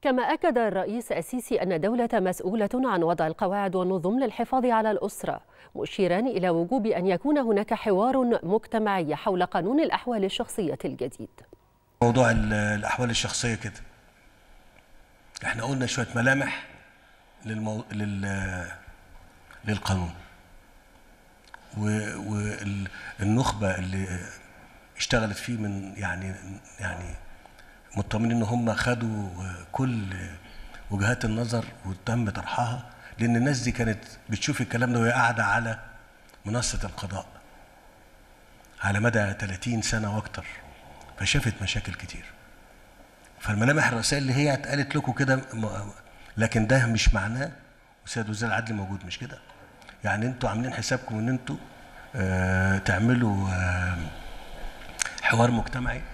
كما أكد الرئيس السيسي أن الدولة مسؤولة عن وضع القواعد والنظم للحفاظ على الأسرة، مشيرا إلى وجوب أن يكون هناك حوار مجتمعي حول قانون الأحوال الشخصية الجديد. موضوع الأحوال الشخصية كده احنا قلنا شوية ملامح للقانون، والنخبة اللي اشتغلت فيه من يعني مطمئنين ان هم خدوا كل وجهات النظر وتم طرحها، لان الناس دي كانت بتشوف الكلام ده وهي قاعده على منصه القضاء على مدى 30 سنه واكتر، فشافت مشاكل كتير. فالملامح الرئيسيه اللي هي اتقالت لكم كده، لكن ده مش معناه وسيد وزير العدل موجود مش كده. يعني انتوا عاملين حسابكم ان انتوا تعملوا حوار مجتمعي